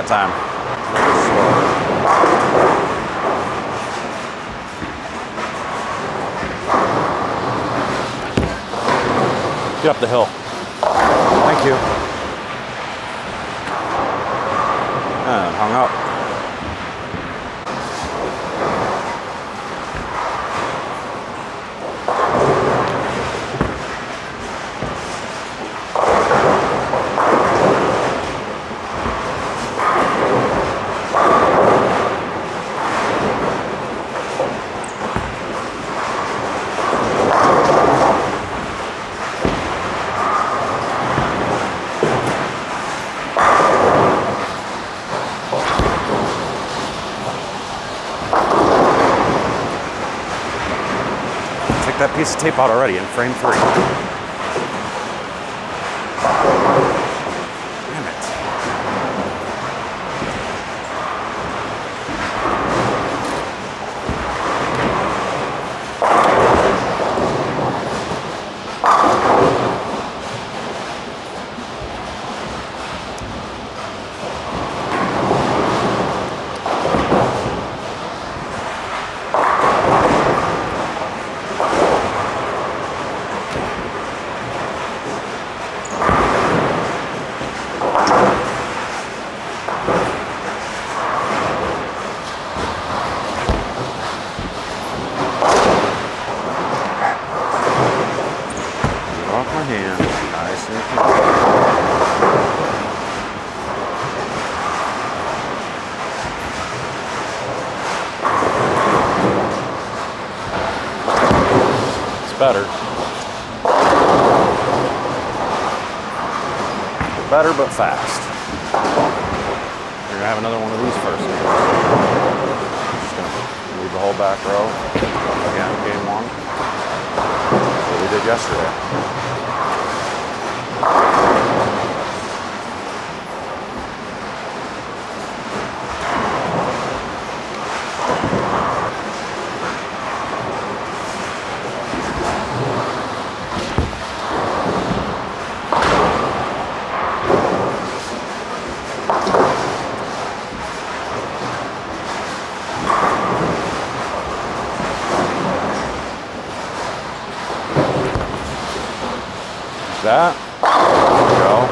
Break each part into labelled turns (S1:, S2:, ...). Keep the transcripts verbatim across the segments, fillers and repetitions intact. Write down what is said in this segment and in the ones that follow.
S1: time. Get up the hill. Thank you. And hung up. That piece of tape out already in frame three. Damn it. Better. Better, but fast. You're gonna have another one of these first. Just gonna leave the whole back row. Again, game one. What we did yesterday. That. There we go.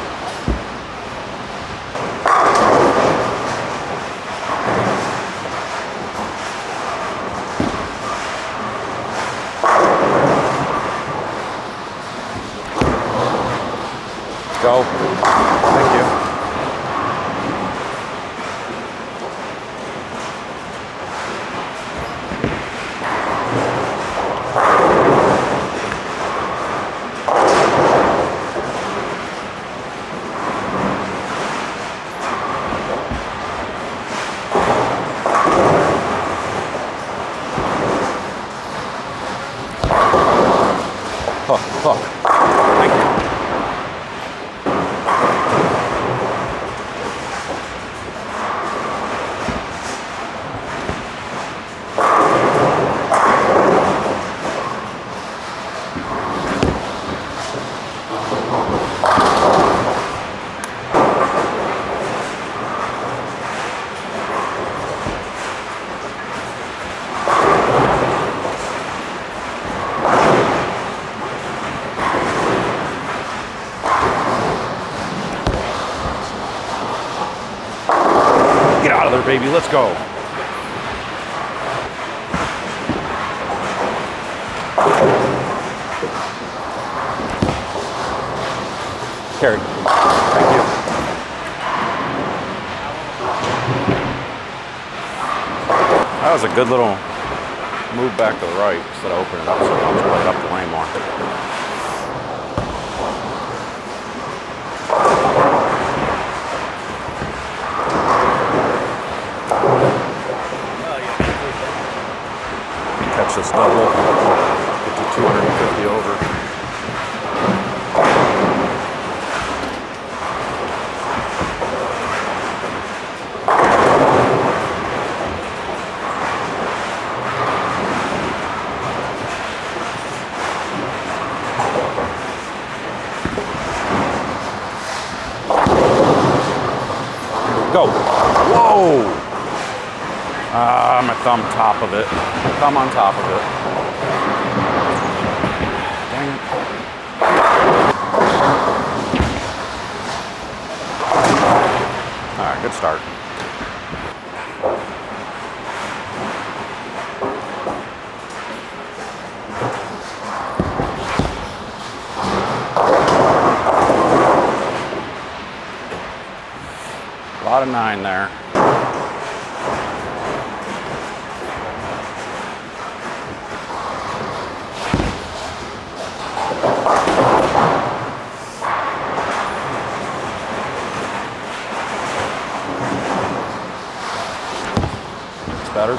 S1: Go. Thank you. Hook, hook. Thank you. Get out of there, baby. Let's go. Carry. Thank you. That was a good little move back to the right instead of opening it up so much. Play it up the lane more. Catch this double, get to two hundred fifty over. Go. Whoa! Ah, my thumb top of it. Thumb on top of it. Dang it. All right, good start. A lot of nine there. Better.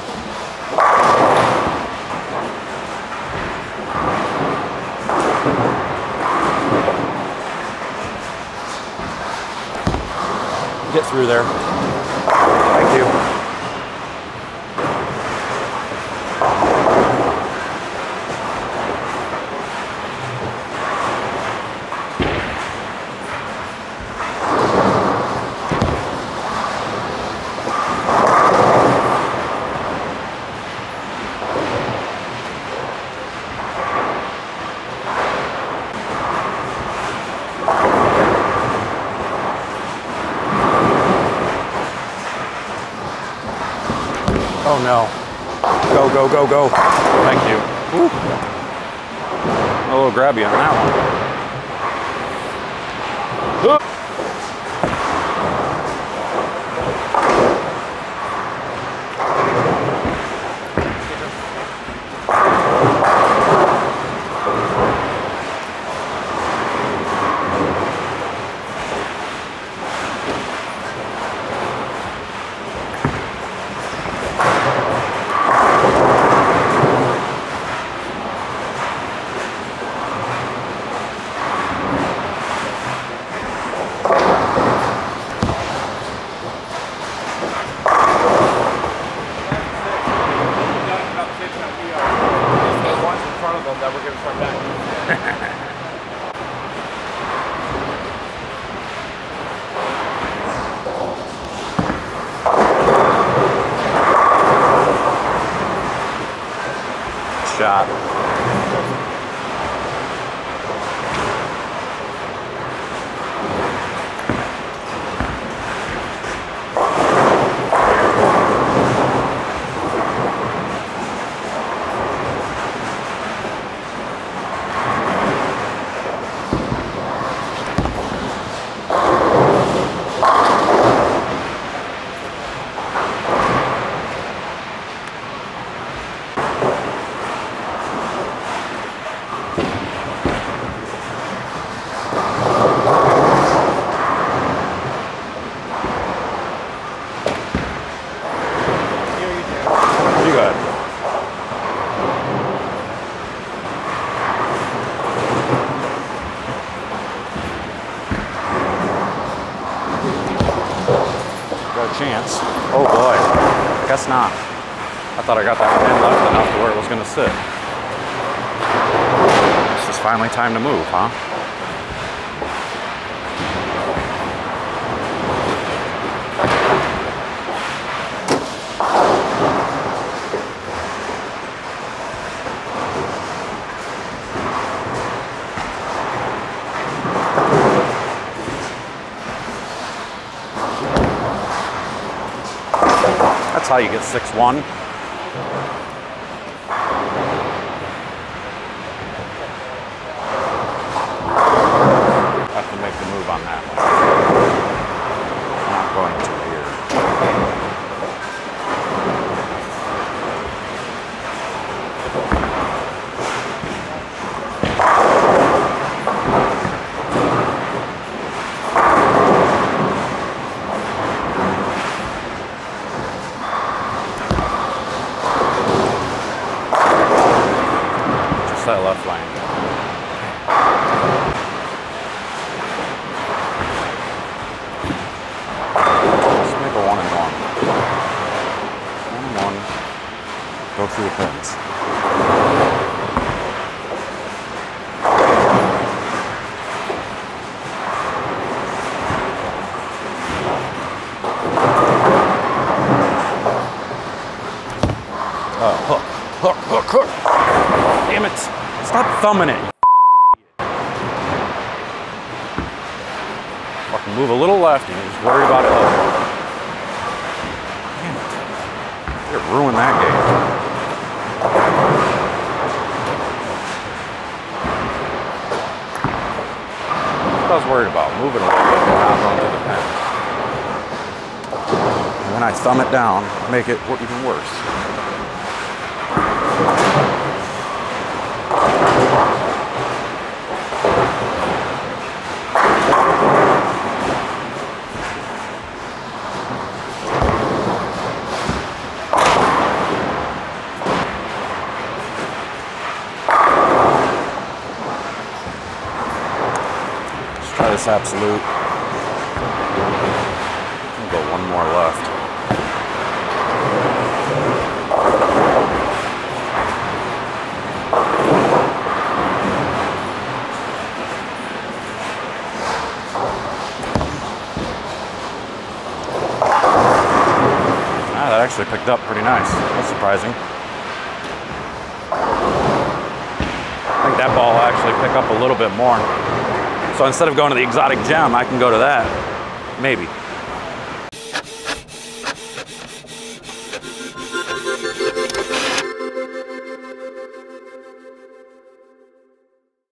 S1: Get through there. Thank you. Oh no. Go, go, go, go. Thank you. Ooh. A little grabby on that one. Ooh.
S2: That we're going to start back.
S1: Shot. Chance. Oh boy, guess not. I thought I got that pin left enough to where it was going to sit. It's just finally time to move, huh? That's how you get six one. Have to make the move on that one. I'm not going to here. That left line. Let's make a one and one. One and one. Go through the pins. thumbing it, you fucking move a little left and you're just worried about it. Damn it. You ruined that game. That's what I was worried about, moving a little bit and not going to the pen. And then I thumb it down, make it even worse. Try this absolute. I'll go one more left. Ah, that actually picked up pretty nice. That's surprising. I think that ball will actually pick up a little bit more. So instead of going to the exotic gem, I can go to that. Maybe.